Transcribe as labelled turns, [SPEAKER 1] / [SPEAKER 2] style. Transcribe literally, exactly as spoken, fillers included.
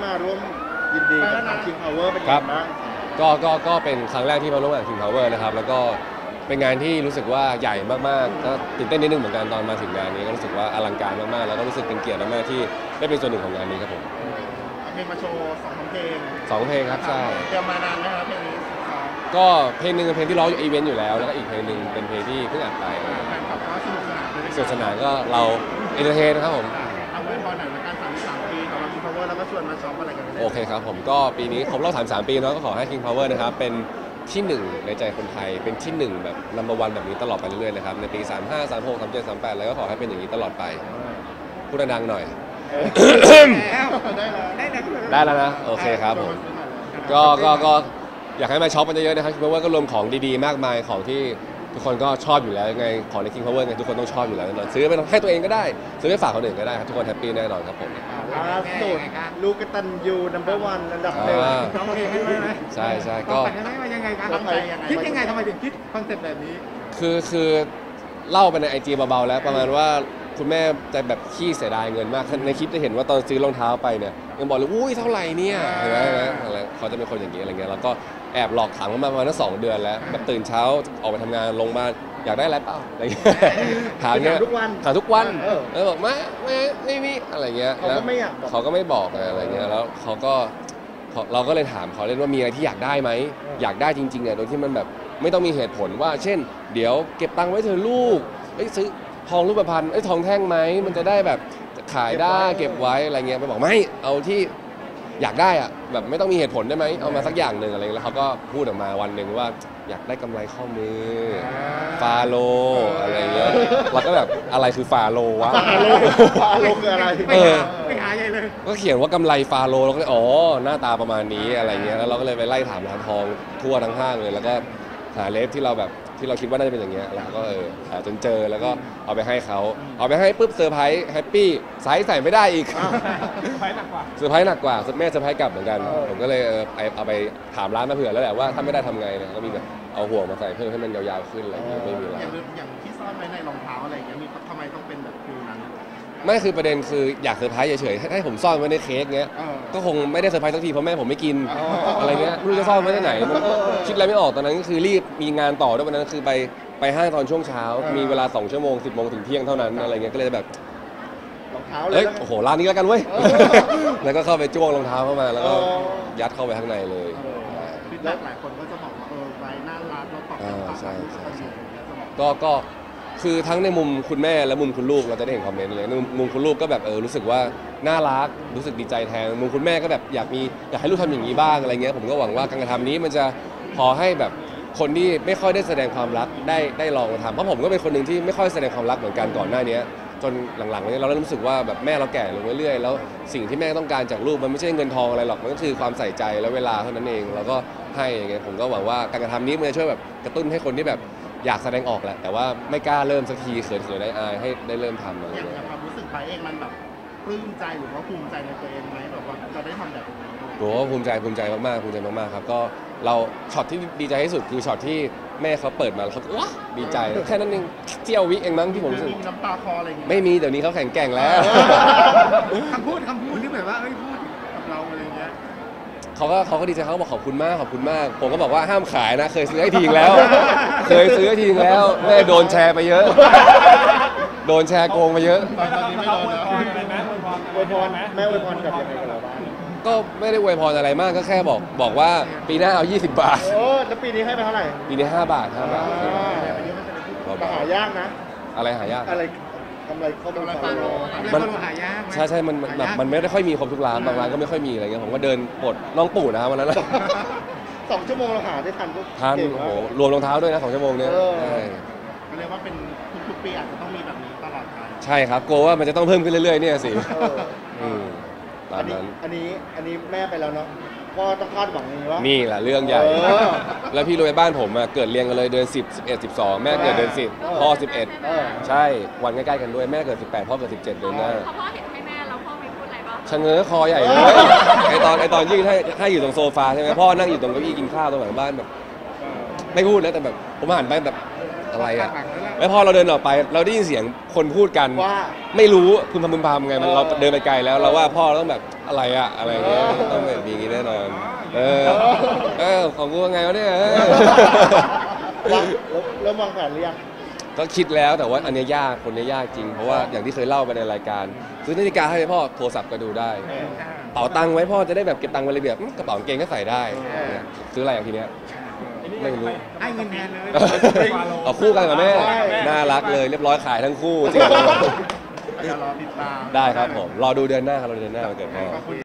[SPEAKER 1] มาร่วมยินดีกับทาง King Power เป็นไงบ้าง
[SPEAKER 2] ก็ก็ก็เป็นครั้งแรกที่มาร่วมงาน King Power นะครับแล้วก็เป็นงานที่รู้สึกว่าใหญ่มากๆก็ตื่นเต้นนิดนึงเหมือนกันตอนมาถึงงานนี้ก็รู้สึกว่าอลังการมากๆแล้วก็รู้สึกเป็นเกียรติมากๆที่ได้เป็นส่วนหนึ่งของงานนี้ครับผม
[SPEAKER 1] เพลงมาโชว์สองเพลง
[SPEAKER 2] สองเพลงครับใช่
[SPEAKER 1] เตรียมมานานไหมครับเพลงนี้
[SPEAKER 2] ก็เพลงหนึ่งเป็นเพลงที่ร้องอยู่อีเวนต์อยู่แล้วแล้วก็อีกเพลงหนึ่งเป็นเพลงที่เพิ่งอัดไป
[SPEAKER 1] แฟนคลับก็สนุกสนาน
[SPEAKER 2] สนุกสนานก็เราเอนเตอร์เทนนะครับผม
[SPEAKER 1] เอาไว้พอหนังในการสามสิบสามปีของเรา King Power แล้วก็ชวนมาช็อปอะไรกัน
[SPEAKER 2] โอเคครับผมก็ปีนี้ครบรอบสามสิบสามปีเนาะก็ขอให้ King Power นะครับเป็นที่หนึ่งในใจคนไทยเป็นที่หนึ่งแบบ number one แบบนี้ตลอดไปเรื่อยๆนะครับในปีสามห้า สามหก สามเจ็ด สามแปดแล้วก็ขอให้เป็นอย่างนี้ตลอดไปพูดดังๆหน่อยได้แล้วนะโอเคครับผมก็ก็ก็อยากให้มาช็อปกันเยอะๆนะครับ King Power ก็รวมของดีๆมากมายของที่ทุกคนก็ชอบอยู่แล้วยังไงของใน King Power ไงทุกคนต้องชอบอยู่แล้วแน่นอนซื้อไปให้ตัวเองก็ได้ซื้อไปฝากคนอื่นก็ได้ครับทุกคนแฮปปี้แน่นอนครับผม
[SPEAKER 1] ล่าสุดลูกกตัญญู นัมเบอร์วัน อันดับหนึ่ง
[SPEAKER 3] ร้องเพลงให้ไหม
[SPEAKER 2] ใช่ใช่ก็
[SPEAKER 3] ฝันให้ไหมยังไงครับคิดยังไงทำไมถึงคิดคอนเซ็ปต์แบบนี้
[SPEAKER 2] คือคือเล่าไปในไอจีเบาๆแล้วประมาณว่าคุณแม่จะแบบขี้เสียดายเงินมากในคลิปจะเห็นว่าตอนซื้อรองเท้าไปเนี่ยยังบอกเลยอุ้ยเท่าไหร่เนี่ยเห็นไหมอะไรเขาจะเป็นคนอย่างนี้อะไรเงี้ยแล้วก็แอบหลอกถามเขามาประมาณสองเดือนแล้วแบบตื่นเช้าออกไปทำงานลงมาอยากได้อะไรเปล่าอะไรเงี้ยถามเนี่ย
[SPEAKER 1] ทุกวัน
[SPEAKER 2] ถามทุกวันเออบอกไม่ไม่ไม่มีอะไรเงี้ย
[SPEAKER 1] เขาก็ไม่อยาก
[SPEAKER 2] เขาก็ไม่บอกอะไรเงี้ยแล้วเขาก็เราก็เลยถามเขาเล่นว่ามีอะไรที่อยากได้ไหมอยากได้จริงๆอ่ะโดยที่มันแบบไม่ต้องมีเหตุผลว่าเช่นเดี๋ยวเก็บตังค์ไว้เธอลูกซื้อทองรูปพรรณไอ้ทองแท่งไหมมันจะได้แบบขายได้เก็บไว้อะไรเงี้ยไปบอกไม่เอาที่อยากได้อะแบบไม่ต้องมีเหตุผลได้ไหมเอามาสักอย่างหนึ่งอะไรแล้วเขาก็พูดออกมาวันหนึ่งว่าอยากได้กำไรข้อมือฟาโลอะไรเงี้ยเราก็แบบอะไรคือฟาโลวะ
[SPEAKER 1] ฟาโลคืออะไร
[SPEAKER 3] ไปหาไปหาใหญ่เลย
[SPEAKER 2] ก็เขียนว่ากำไรฟาโลแล้วก็อ๋อหน้าตาประมาณนี้อะไรเงี้ยแล้วเราก็เลยไปไล่ถามร้านทองทั่วทั้งห้างเลยแล้วก็หาเลฟที่เราแบบที่เราคิดว่าน่าจะเป็นอย่างเงี้ยแล้วก็เออหาจนเจอแล้วก็เอาไปให้เขาเอาไปให้ปุ๊บเซอร์ไพรส์แฮปปี้ไซส์ใส่ไม่ได้อีกเซอร์ไพรส์หนักกว่าเซอร์ไพรส์หนักกว่าแม่เซอร์ไพรส์กลับเหมือนกันผมก็เลยเออเอาไปถามร้านมาเผื่อแล้วแหละว่าถ้าไม่ได้ทำไงเนี่ยก็มีแบบเอาห่วงมาใส่เพิ่มให้มันยาวๆขึ้นอะไรเงี้ยไม่มีอะไร
[SPEAKER 1] อย่างอย่างที่ซ่อนไว้ในรองเท้าอะไรอย่างเงี้ยมีทำไมต้องเป็นแบบฟิลนั้น
[SPEAKER 2] ไม่คือประเด็นคืออยากเซอร์ไพรส์เฉยๆให้ผมซ่อนไว้ในเค้กเงี้ยก็คงไม่ได้เซอร์ไพรส์สักทีเพราะแม่ผมไม่กินอะไรเงี้ยไม่รู้จะซ่อนไว้ที่ไหนคิดอะไรไม่ออกตอนนั้นก็คือรีบมีงานต่อด้วยวันนั้นคือไปไปห้างตอนช่วงเช้ามีเวลาสองชั่วโมงสิบโมงถึงเที่ยงเท่านั้นอะไรเงี้ยก็เลยแบบ
[SPEAKER 1] รองเท้า
[SPEAKER 2] เลยโอ้โหร้านนี้แล้วกันเว้ยแล้วก็เข้าไปจ้วงรองเท้าเข้ามาแล้วก็ยัดเข้าไปข้างในเลย
[SPEAKER 1] แล้วหลายคนก็จะบอกว่าเออไว้หน้าร้านเราตอบรับใช่ใช่
[SPEAKER 2] ก็ก็คือทั้งในมุมคุณแม่และมุมคุณลูกเราจะได้เห็นคอมเมนต์เลยมุมคุณลูกก็แบบเออรู้สึกว่าน่ารักรู้สึกดีใจแทนมุมคุณแม่ก็แบบอยากมีอยากให้ลูกทำอย่างนี้บ้างอะไรเงี้ยผมก็หวังว่าการกระทำนี้มันจะพอให้แบบคนที่ไม่ค่อยได้แสดงความรักได้ได้ลองทำเพราะผมก็เป็นคนหนึ่งที่ไม่ค่อยแสดงความรักเหมือนกันก่อนหน้านี้จนหลังๆนี้เราเริ่มรู้สึกว่าแบบแม่เราแก่ลงเรื่อยๆแล้วสิ่งที่แม่ต้องการจากลูกมันไม่ใช่เงินทองอะไรหรอกมันก็คือความใส่ใจและเวลาเท่านั้นเองเราก็ให้อย่างเงี้ยผมก็หวังว่าการกระทำนี้มันจะช่วยแบบกระตุ้นให้คนที่แบบอยากแสดงออกแหละแต่ว่าไม่กล้าเริ่มสักทีเขินๆได้อายให้ได้เริ่มทำอะไร
[SPEAKER 1] อย่างความรู้สึกไปเองมันแบบปลื้มใจหรือว่าภูมิใจในตัวเองไหมแบบว่าจะได้ทำแบบนี้
[SPEAKER 2] โอ้ภูมิใจภูมิใจมากๆภูมิใจมากๆครับก็เราช็อตที่ดีใจที่สุดคือช็อตที่แม่เขาเปิดมาแล้วเขาว้าดีใจแค่นั้นเองเที่ยววิเองมั้งที่ผมรู้สึก
[SPEAKER 1] น้ำตาคออะไรอย่างเงี้ย
[SPEAKER 2] ไม่มีเดี๋ยวนี้เขาแข็งแกร่งแล้ว
[SPEAKER 3] คำพูดคำพูดที่แบบว่าเอ้ยพูดกับเราอะไรเงี้ย
[SPEAKER 2] เขาก็เขาก็ดีใจเขาบอกขอบคุณมากขอบคุณมากผมก็บอกว่าห้ามขายนะเคยซื้อให้ทีแล้วเคยซื้อให้ทีแล้วแม่โดนแชร์ไปเยอะโดนแชร์โกงมาเยอะ
[SPEAKER 1] ตอนนี้ไม่โดนแล้วอวยพรแม่อวยพรกับยังไงกับเราบ้าง
[SPEAKER 2] ก็ไม่ได้อวยพรอะไรมากก็แค่บอกบอกว่าปีหน้าเอายี่สิบบาท
[SPEAKER 1] โอ้แล้วปีนี้ให้ไปเท่าไหร่
[SPEAKER 2] ปีนี้ห้าบาทห้าบาท
[SPEAKER 1] แต่หายากนะ
[SPEAKER 2] อะไรหายาก
[SPEAKER 1] อะไรกำไรข้อมูลฟาโล
[SPEAKER 3] มันหายาก
[SPEAKER 2] ใช่ใช่มันแบบมันไม่ได้ค่อยมีครบทุกร้านบางร้านก็ไม่ค่อยมีอะไรเงี้ยผมก็เดินปลดน้องปู่นะวันนั้น
[SPEAKER 1] สองชั่วโมงเราหาได้ทันทุก
[SPEAKER 2] ทันโอ้โหรวมรองเท้าด้วยนะสองชั่วโมงเนี้ยใช่
[SPEAKER 1] เรียกว่าเป็นทุกๆปีอาจจะต้องมีแบบนี้ตลอดไป
[SPEAKER 2] ใช่ครับกลัวว่ามันจะต้องเพิ่มขึ้นเรื่อยๆเนี่ยสิตามนั้น
[SPEAKER 1] อันนี้อันนี้แม่ไปแล้วเนาะพ่อต้องคาดหวังอย่างนี้ว่า
[SPEAKER 2] นี่แหละเรื่องใหญ่แล้วพี่รวยบ้านผมเกิดเรียงกันเลยเดือนสิบ สิบเอ็ด สิบสองแม่เกิดเดือนสิบพ่อสิบเอ็ดใช่วันใกล้ๆกันด้วยแม่เกิดสิบแปดพ่อเกิดสิบเจ็ดเดือนหน้า
[SPEAKER 4] พ่อเห็นให้แม่แล้วพ่อไม่พูดอะไรบ้าง
[SPEAKER 2] ชะเง้อคอใหญ่เลยไอตอนไอตอนยืนให้ให้อยู่ตรงโซฟาใช่ไหมพ่อนั่งอยู่ตรงเก้าอี้กินข้าวตรงหลังบ้านแบบไม่พูดนะแต่แบบผมหันไปแบบอะไรอ่ะแล้วพอเราเดินออกไปเราได้ยินเสียงคนพูดกัน
[SPEAKER 1] ว่า
[SPEAKER 2] ไม่รู้คุณพำพึมพำไงมันเราเดินไปไกลแล้วเราว่าพ่อต้องแบบอะไรอะอะไรเงี้ยต้องแบบมีอย่างงี้แน่นอนเออเออของกูว่าไงวะเนี่ยเออ
[SPEAKER 1] วางแล้วเริ่มวางแผนหรือยัง
[SPEAKER 2] ก็คิดแล้วแต่ว่าอันเนี้ยยากคนเนี้ยยากจริงเพราะว่าอย่างที่เคยเล่าไปในรายการซื้อนาฬิกาให้พ่อโทรศัพท์ก็ดูได้เป๋าตังค์ไว้พ่อจะได้แบบเก็บตังค์ไว้ระเบียบอืมกระเป๋ากางเกงก็ใส่ได้เนี่ยซื้ออะไรอย่างทีเนี้ยไม่รู้
[SPEAKER 3] ให้เงินแทนเลย
[SPEAKER 2] เอาคู่กันกับแม่
[SPEAKER 1] ใช่
[SPEAKER 2] น่ารักเลยเรียบร้อยขายทั้งคู่จริง
[SPEAKER 1] เดี๋ยวรอติดตาม
[SPEAKER 2] ได้ครับผมรอดูเดือนหน้าครับรอดูเดือนหน้าวันเกิดพ่อ
[SPEAKER 3] ขอบคุณ